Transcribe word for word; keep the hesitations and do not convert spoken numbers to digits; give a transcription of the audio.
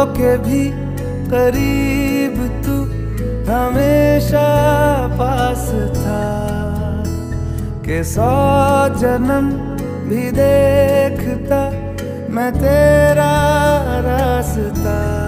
के भी करीब तू हमेशा पास था, कि सौ जन्म भी देखता मैं तेरा रास्ता।